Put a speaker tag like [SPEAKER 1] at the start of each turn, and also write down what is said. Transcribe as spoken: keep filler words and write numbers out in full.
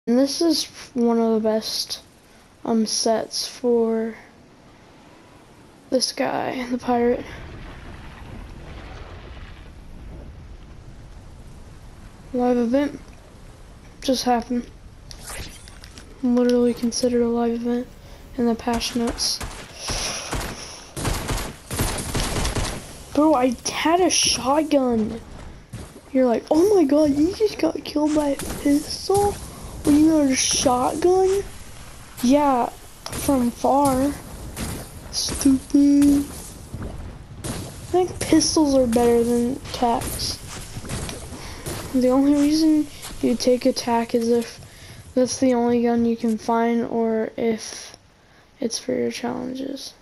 [SPEAKER 1] And this is one of the best um sets for this guy, the pirate. Live event just happened. Literally considered a live event in the patch notes. Bro, I had a shotgun. You're like, oh my god, you just got killed by a pistol when you had a shotgun? Yeah, from far. Stupid. I think pistols are better than tacs. The only reason you take a tac is if that's the only gun you can find, or if it's for your challenges.